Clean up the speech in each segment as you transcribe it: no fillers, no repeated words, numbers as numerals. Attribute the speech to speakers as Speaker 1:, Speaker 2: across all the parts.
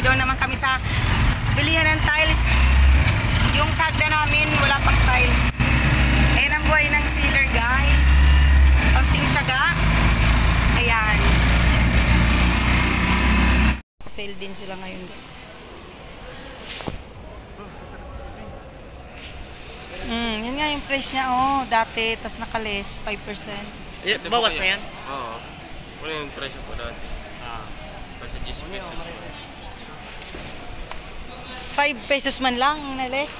Speaker 1: Doon naman kami sa bilihan ng tiles. Yung sagda namin, wala pang tiles. Ayan ang buhay ng sealer, guys. Konting tiyaga. Ayan. Sale din sila ngayon, guys. Yan nga yung price niya, oh. Dati, tas nakalis, 5%.
Speaker 2: Bawas na yan?
Speaker 3: Oo. Ano yung presyo po dati? Kasi 10 pesos.
Speaker 1: 5 pesos man lang, nalis.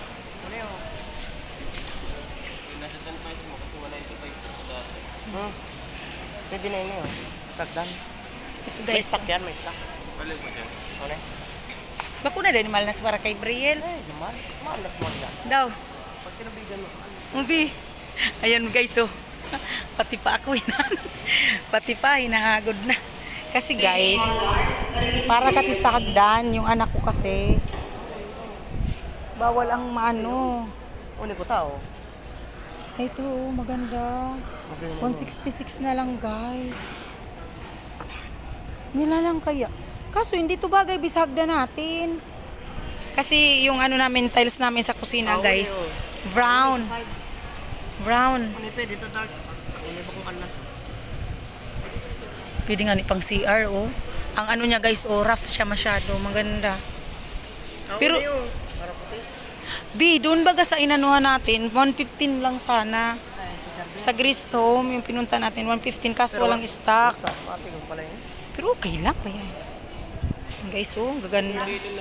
Speaker 3: Nasa 10 pesos mo kasi wala ito 5 pesos dati.
Speaker 2: Pwede na yun yun. Sagdan.
Speaker 1: Ito,
Speaker 2: May
Speaker 1: guys.
Speaker 2: stock yan, may stock.
Speaker 3: Balik mo dyan.
Speaker 2: Ano?
Speaker 1: Bakuna din, mahal na sa para kay Briel.
Speaker 2: Naman. Malas mo yan.
Speaker 1: Daw.
Speaker 2: Pag tinabigan mo.
Speaker 1: Umbi. Ayan guys, oh. Pati pa ako pati pa hinahagod na. Kasi guys, para kasi sa hagdan, yung anak ko kasi bawal ang maano.
Speaker 2: Uni ko tao.
Speaker 1: Ito, oh, maganda. 166 na lang guys. Nila lang kaya. Kaso hindi to bagay bisa hagdan natin. Kasi yung ano namin, tiles namin sa kusina guys, brown. Brown.
Speaker 2: Uni pwede ito dark. Uni ba kung alas?
Speaker 1: Pwede nga ni pang CR, oh. Ang ano niya guys, oh, rough siya masyado. Maganda. Pero,
Speaker 2: para puti.
Speaker 1: B, doon baga sa inanuhan natin, 115 lang sana. Sa Greece Home, yung pinunta natin, 115 kaso walang stock.
Speaker 2: Mati ko pala yun.
Speaker 1: Pero okay lang pa yan. Guys, oh, gaganda.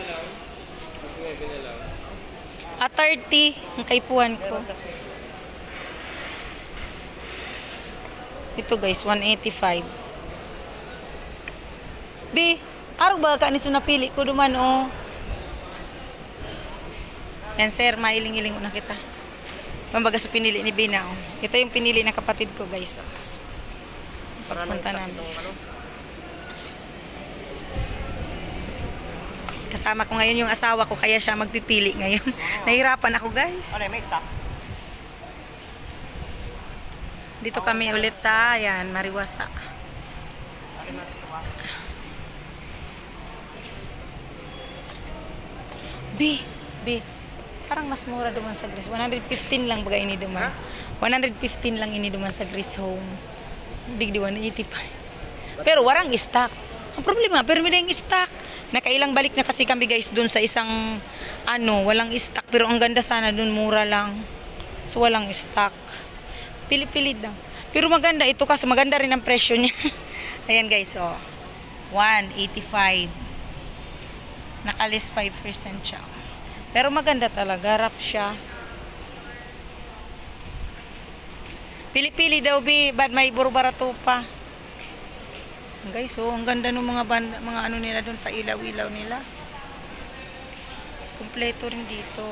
Speaker 1: At 30, ang kaipuhan ko. Ito guys, 185. B, arog ba ka niso napili ko duman, oh. Yan sir, mailing-iling na kita. Pambaga sa pinili ni Bina, oh. Ito yung pinili ng kapatid ko guys, oh. Pagpunta namin. Kasama ko ngayon yung asawa ko, kaya siya magpipili ngayon. Nahirapan ako guys.
Speaker 2: Ano, may stock?
Speaker 1: Dito kami ulit sa, ayan, Mariwasa. B, parang mas mura duman sa Greece. 115 lang baga ini duman. 115 lang ini duman sa Greece Home. Digdi 185. Pero warang stock. Ang problema, pero may ding stock. Nakailang balik na kasi kami guys dun sa isang ano, walang stock. Pero ang ganda sana dun, mura lang. So walang stock. Pili-pili lang. Pero maganda ito kasi maganda rin ang presyo niya. Ayan guys, oh. 185. Nakalis 5% siya. Pero maganda talaga, wrap siya. Pili-pili daw bi, bad may buro-barato pa. Guys, oh, ang ganda ng mga banda, mga ano nila doon, pa ilaw-ilaw nila. Kumpleto rin dito.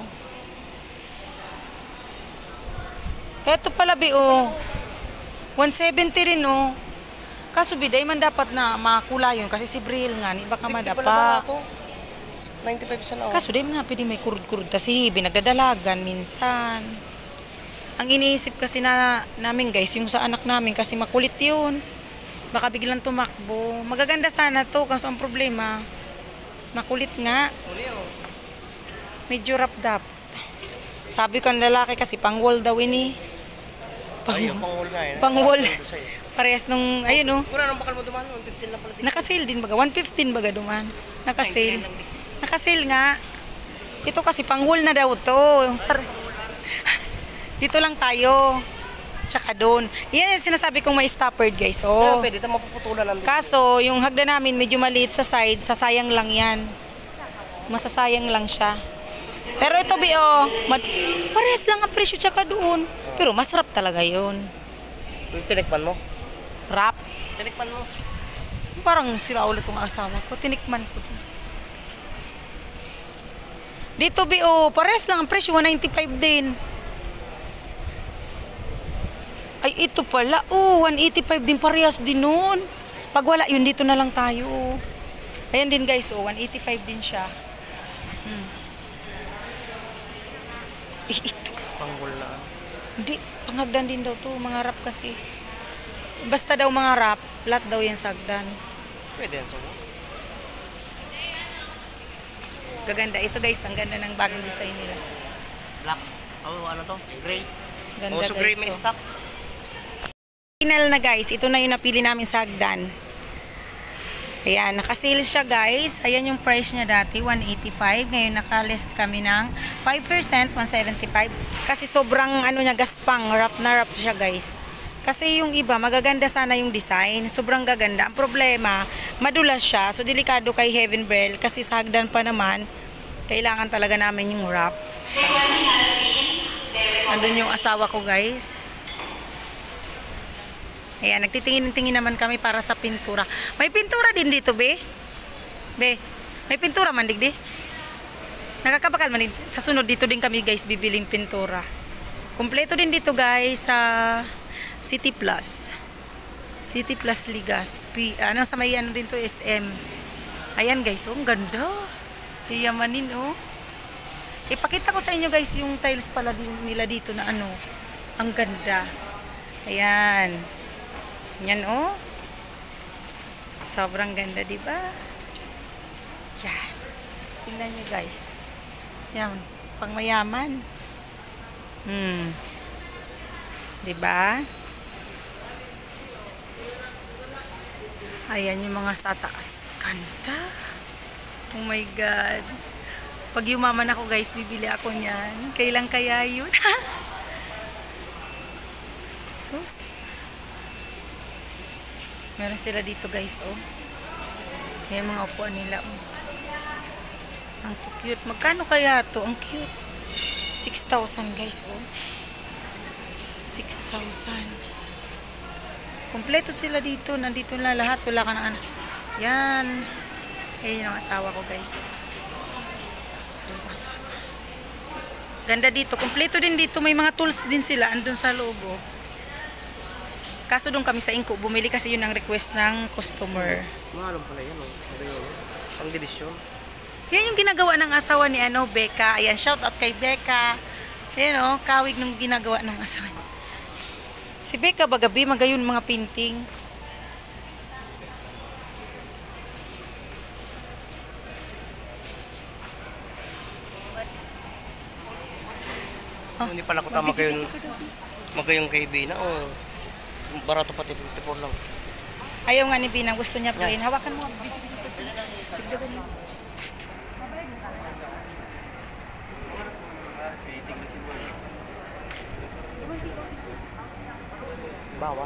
Speaker 1: Eto pala bi, oh. 170 rin, oh. Kaso bi, day man dapat na makula yun kasi si Bril nga, ni baka madapa.
Speaker 2: 95% na.
Speaker 1: Kaso day man nga, pwede may kurud-kurud kasi binagdadalagan minsan. Ang iniisip kasi namin guys, yung sa anak namin kasi makulit yun. Baka biglang tumakbo. Magaganda sana to, kaso ang problema, makulit nga. Medyo rap-dap. Sabi ko ang lalaki kasi pang-wall daw ini.
Speaker 2: Pang-wall nga eh.
Speaker 1: Pang-wall. Parehas nung, ayun oh.
Speaker 2: Mura nang bakal mo duman, 115 lang pala.
Speaker 1: Naka-sale din baga. 115 baga duman. Naka-sale. Naka-sale nga. Ito kasi pang-wall na daw to. Dito lang tayo. Tsaka doon. Yan yung sinasabi kong may stoppered guys. Oh.
Speaker 2: Pwede ito mapuputulan lang.
Speaker 1: Kaso, yung hagda namin medyo maliit sa side, sasayang lang yan. Masasayang lang siya. Pero ito, Bio, parehas lang ang presyo tsaka doon. Pero masarap talaga yun.
Speaker 2: Tinikman mo?
Speaker 1: Wrap.
Speaker 2: Tinikman mo?
Speaker 1: Parang sila ulit ang asawa ko. Tinikman ko. Dito, Bio, parehas lang ang presyo, 195 din. Ay, ito pala. Oh, 185 din. Parehas din nun. Pag wala, yun dito na lang tayo. Ayan din guys. Oh, 185 din siya. Ito.
Speaker 2: Pang-wall na.
Speaker 1: Hindi. Panghagdan din daw to. Mga rap kasi. Basta daw mga rap. Flat daw yan sa hagdan.
Speaker 2: Pwede yan sa
Speaker 1: Gaganda. Ito guys, ang ganda ng bagong design nila.
Speaker 2: Black. Oh, ano to? Gray.
Speaker 1: Ganda
Speaker 2: Oh, so gray may
Speaker 1: oh.
Speaker 2: stock.
Speaker 1: Final na guys, ito na yung napili namin sa hagdan. Ayan, nakasale siya guys. Ayan yung price niya dati, 185. Ngayon nakalist kami ng 5%, 175. Kasi sobrang ano niya, gaspang, wrap na wrap siya guys. Kasi yung iba, magaganda sana yung design. Sobrang gaganda. Ang problema, madulas siya. So, delikado kay Heaven Bell. Kasi sa hagdan pa naman, kailangan talaga namin yung wrap. Andun yung asawa ko guys. Ayan, nagtitingin-tingin naman kami para sa pintura. May pintura din dito, be. Be, may pintura man, digdi. Nakakabakal man din. Sa sunod, dito din kami, guys, bibiling pintura. Kompleto din dito, guys, sa City Plus. City Plus Ligaspi. Ano, sa may ano din to, SM. Ayan, guys, oh, ang ganda. Iyamanin, oh. Ipakita ko sa inyo, guys, yung tiles pala nila dito na ano. Ang ganda. Ayan. Yan oh. Sobrang ganda, 'di ba? Yan. Tingnan niyo, guys. Yan, pangmayaman. 'Di ba? Ayan yung mga sa taas. Ganda. Oh my god. Pag yumaman ako, guys, bibili ako niyan. Kailan kaya 'yun? Sus. Meron sila dito, guys, oh. Ayan mga upuan nila, oh. Ang cute. Magkano kaya to? Ang cute. 6,000, guys, oh. 6,000. Kompleto sila dito. Nandito na lahat. Wala ka na anak. Yan. Ayan yung asawa ko, guys. Ganda dito. Kompleto din dito. May mga tools din sila. Andun sa loob, oh. Kaso doon kami sa Inko, bumili kasi yun ang request ng customer.
Speaker 2: Mahalong pala yan, oh. Ano yun? Pang division.
Speaker 1: Yan yung ginagawa ng asawa ni ano, Becca. Ayan, shout out kay Becca. Ayan, oh, kawig nung ginagawa ng asawa. Si Becca bagabi, magayon mga painting.
Speaker 2: Hindi pala ko tama magkayong kay Bina, oh. Barato pati 54 lang.
Speaker 1: Ayaw nga ni Binang, gusto niya plain. Hawakan mo.
Speaker 2: Bawal.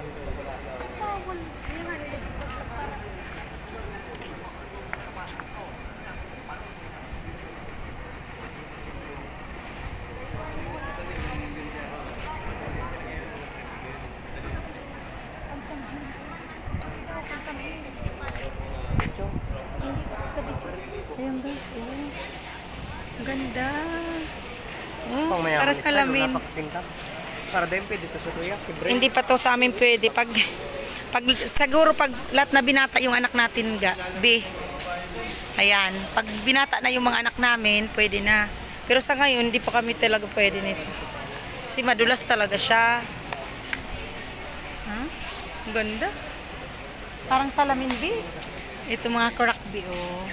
Speaker 1: Ayan, guys, oh. Ganda. Oh,
Speaker 2: Pang mayaman
Speaker 1: para
Speaker 2: style,
Speaker 1: salamin.
Speaker 2: wala pa kasing para din pwede to sa tuya.
Speaker 1: Hindi pa to sa amin pwede. Pag siguro pag lahat na binata yung anak natin, B. Ayan. Pag binata na yung mga anak namin, pwede na. Pero sa ngayon, hindi pa kami talaga pwede nito. Kasi madulas talaga siya. Ha? Ganda. Parang salamin, B. Ito mga crack, B, oh.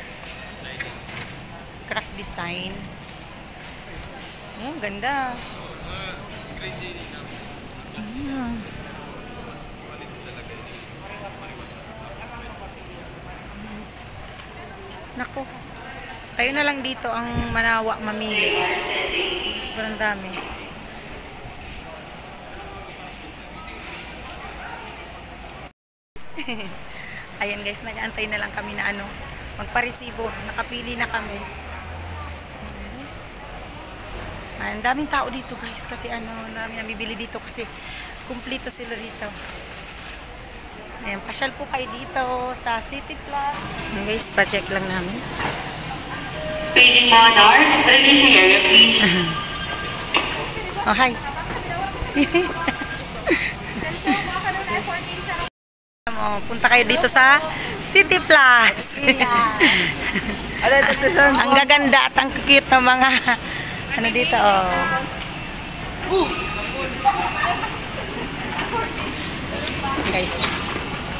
Speaker 1: Crack design. Oh, ganda. Nice. Nako. Kayo na lang dito ang manawa mamili. Sobrang dami. Ayan guys, nag-aantay na lang kami na ano, magparesibo. Nakapili na kami. Ang daming tao dito guys kasi ano, namin nabibili dito kasi kumpleto sila dito. Ayan, pasyal po kayo dito sa City Plus. Ayan guys, pa-check lang namin.
Speaker 4: Paging Monarch, releasing area please.
Speaker 1: Oh, hi. Punta kayo dito sa City Plus. Ang gaganda at ang cute ng mga ano dito, oh. Guys.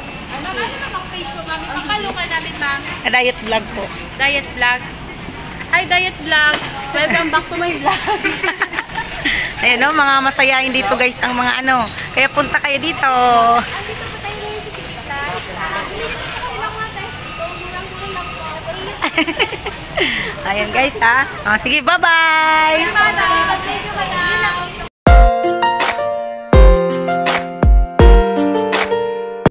Speaker 5: Ano namang page po, mami? Pakalo ka namin, ma'am.
Speaker 1: Diet vlog po.
Speaker 5: Diet vlog. Hi, Diet Vlog. Welcome back to my vlog.
Speaker 1: Ayan o, mga masayahin dito guys ang mga ano. Kaya punta kayo dito. Ayan guys ha. Oh, sige, bye-bye.